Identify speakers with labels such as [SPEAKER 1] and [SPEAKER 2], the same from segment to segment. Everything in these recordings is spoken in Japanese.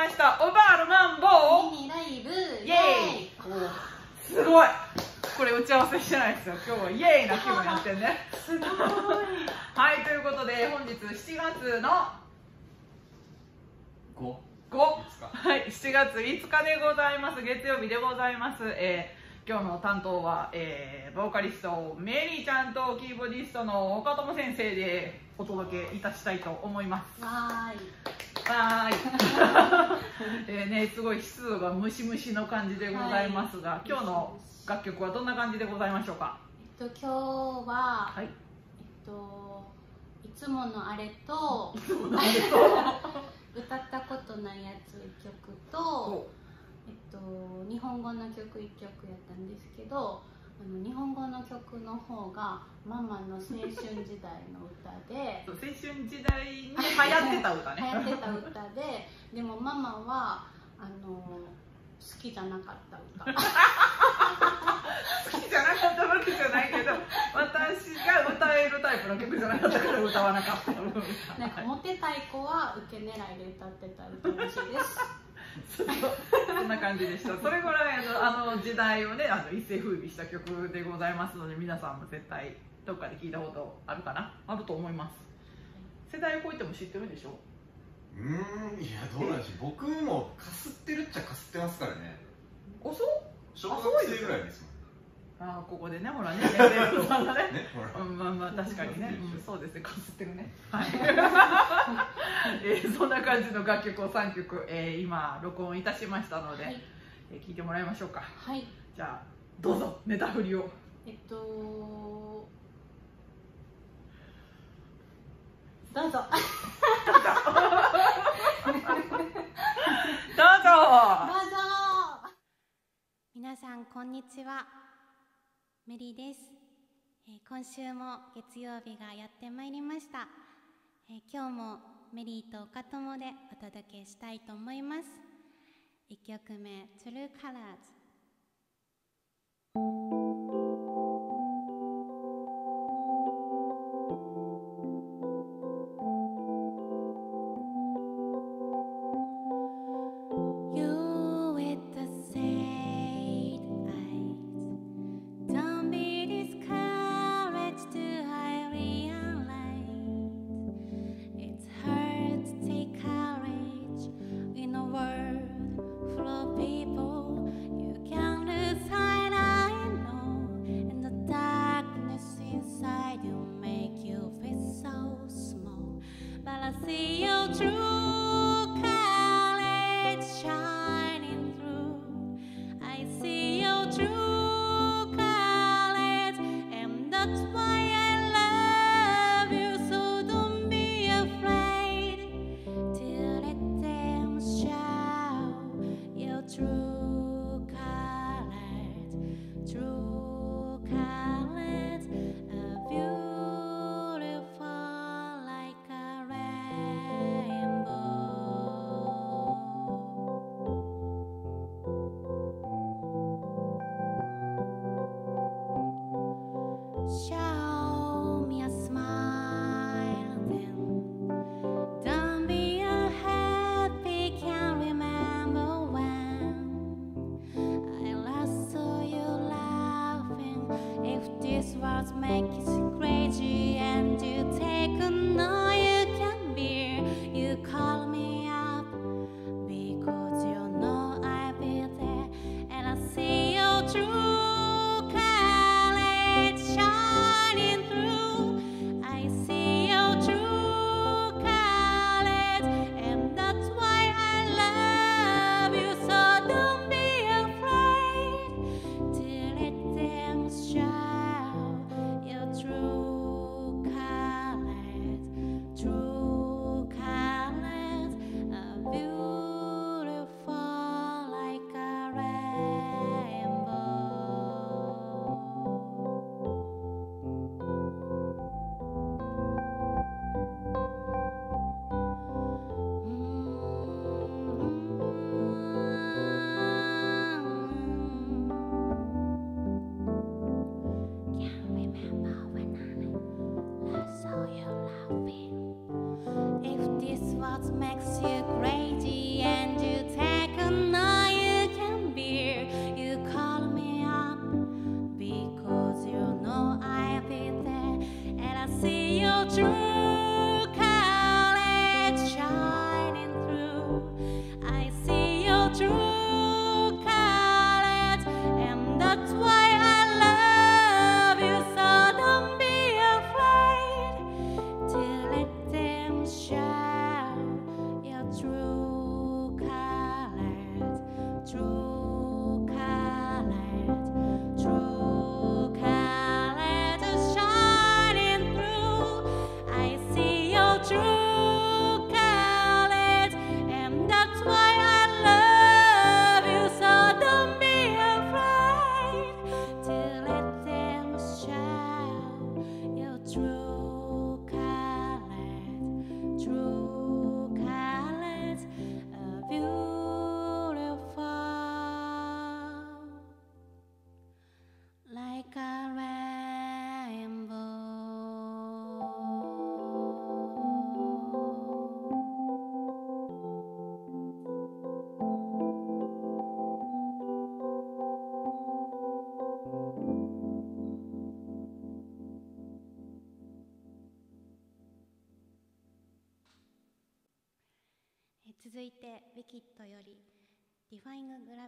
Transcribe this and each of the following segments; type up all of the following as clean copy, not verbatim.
[SPEAKER 1] ました。オバールマンボウ
[SPEAKER 2] ミニライブ
[SPEAKER 1] イエーイ。すごい。これ打ち合わせしてないですよ。今日はイエーイな気分やってんね。
[SPEAKER 2] すごい。
[SPEAKER 1] はい、ということで本日7月の5、はい、7月5日でございます。月曜日でございます。今日の担当は、ボーカリストメリーちゃんとキーボディストの岡友先生でお届けいたしたいと思います。
[SPEAKER 2] は
[SPEAKER 1] ーい。ね、すごい湿度がムシムシの感じでございますが、今日の楽曲はどんな感じでございましょうか。
[SPEAKER 2] 今日は、
[SPEAKER 1] はい、
[SPEAKER 2] いつものあれと歌ったことないやつ1曲と、日本語の曲1曲やったんですけど、日本語の曲の方がママの青春時代の歌で
[SPEAKER 1] 青春時代に流行ってた歌ね。
[SPEAKER 2] 流行ってた歌で、でもママは好きじゃなかった歌。
[SPEAKER 1] 好きじゃなかったわけじゃないけど、私が歌えるタイプの曲じゃなかったから歌わなかった。
[SPEAKER 2] なんかモテたい子は受け狙いで歌ってた歌らしいです。
[SPEAKER 1] そんな感じでした。それぐらい時代をね、一世風靡した曲でございますので、皆さんも絶対どっかで聞いたことあるかな、あると思います。世代を超えても知ってるでしょ。
[SPEAKER 3] いや、どうなんでしょう。僕もかすってるっちゃかすってますからね。
[SPEAKER 1] そう
[SPEAKER 3] 小学生ぐらいですもん。
[SPEAKER 1] ここでね、ほらね、年齢の差がね、まあ確かにね、そうですね、かすってるね。はい。そんな感じの楽曲を3曲、今録音いたしましたので、聴いてもらいましょうか。
[SPEAKER 2] はい。
[SPEAKER 1] じゃあどうぞ、ネタ振りを。
[SPEAKER 2] どうぞ。どうぞ。皆さんこんにちは。メリーです。今週も月曜日がやってまいりました。今日もメリーと岡友でお届けしたいと思います。1曲目、True Colors。Makes you crazy and you 続いてウィキッドより Defying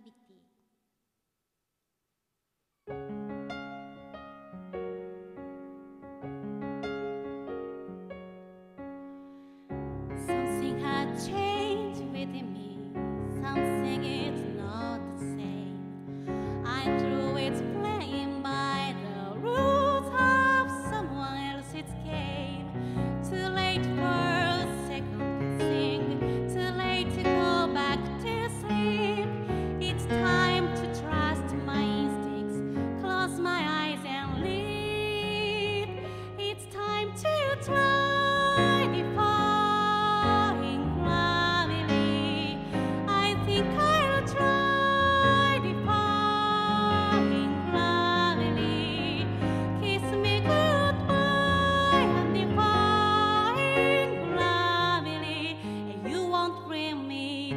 [SPEAKER 2] Gravity。Something had changed within me. Something is not the same. I threw its flame by the rules of someone else's game. Too late for second guessing. Too late to go back to sleep. It's time to trust my instincts. Close my eyes and leave. It's time to try defying gravity. I think I'll try defying gravity. Kiss me goodbye and defying gravity. And you won't bring me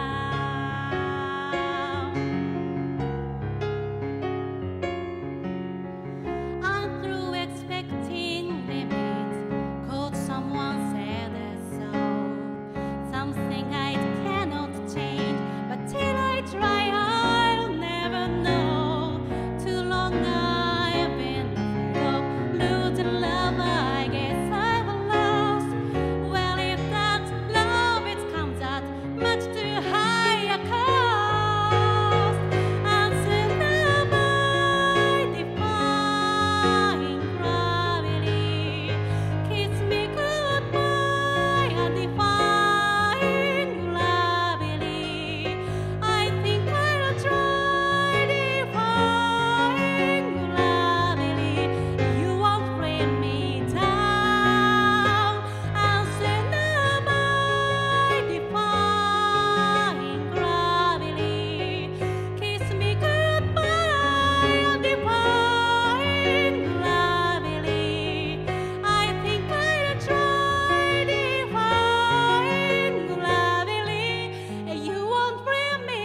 [SPEAKER 2] down. I'm through expecting limits. Could someone say that so? Something I cannot change, but till I try, I'll never know. Too long I've been afraid of losing love. I guess I've lost. Well, if that love it comes at much too high a cost, and soon am I defying gravity. Kiss me goodbye and defying gravity. I think I'll try defying gravity. You won't bring me down, and soon am I defying gravity. Kiss me goodbye and defying gravity. I think I'll try defying gravity. You won't bring me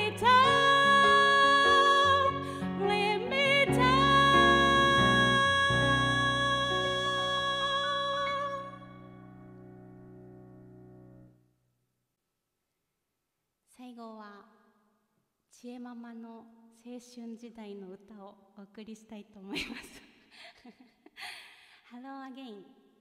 [SPEAKER 2] down, bring me down. 最後はちえママの青春時代の歌をお送りしたいと思います。Hello again。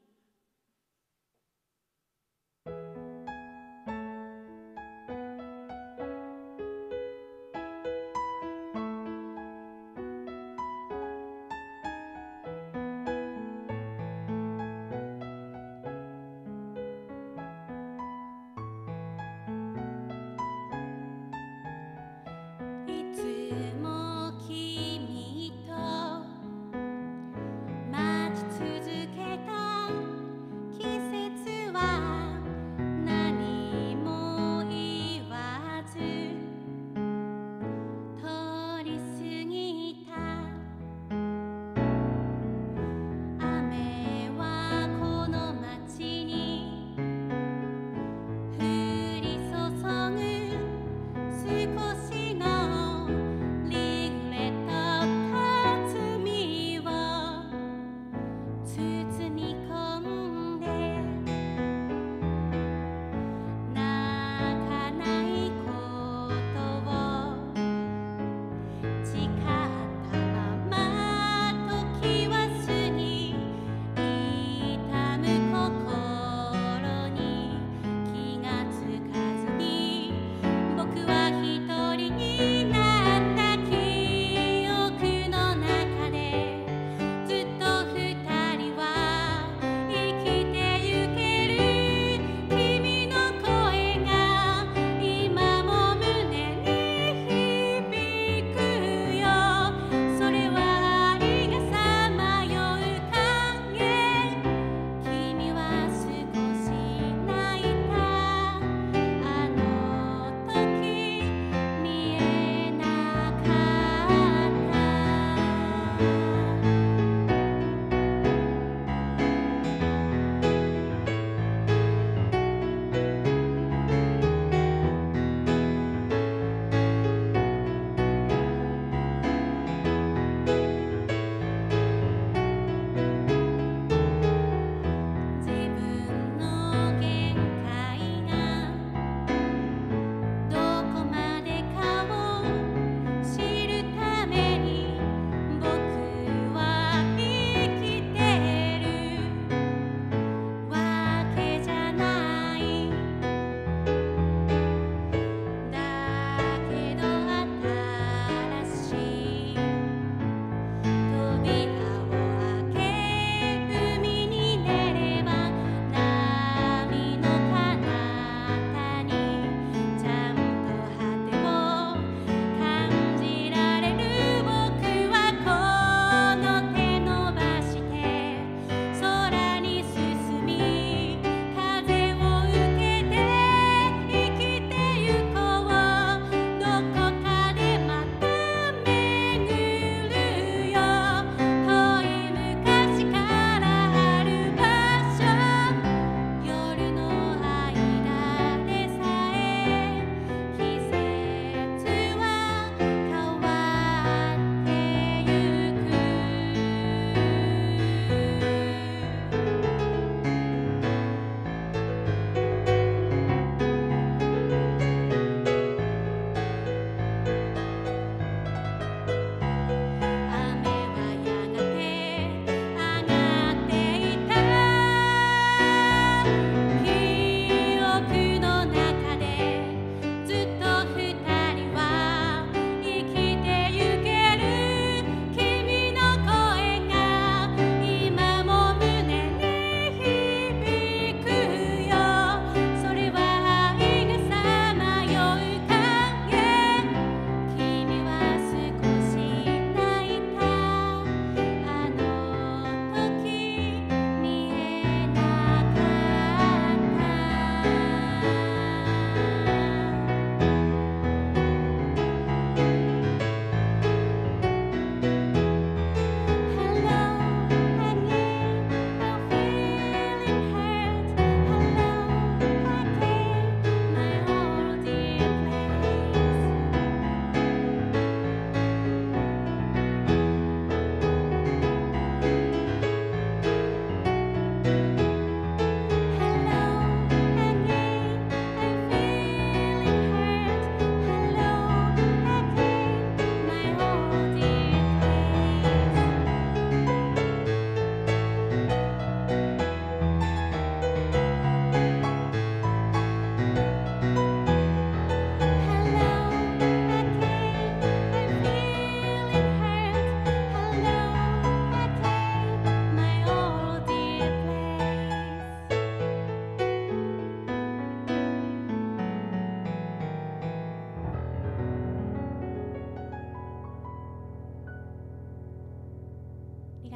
[SPEAKER 2] いつも君と待ち続けた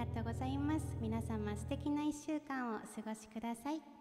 [SPEAKER 2] とうございます。皆様素敵な1週間をお過ごしください。